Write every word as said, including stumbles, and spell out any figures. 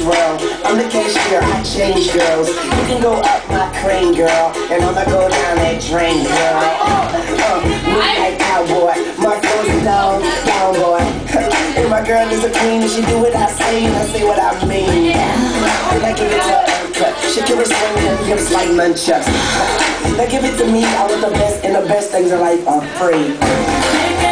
world. I'm the cashier, I change girls. You can go up my crane, girl, and I'ma go down that drain, girl. Uh, Midnight cowboy, my clothes down, down, boy. And my girl is a queen, and she do what I say, and I say what I mean. And I give it to her cut. She give her swing and hips like nunchucks. Now give it to me, all of the best, and the best things in life are free.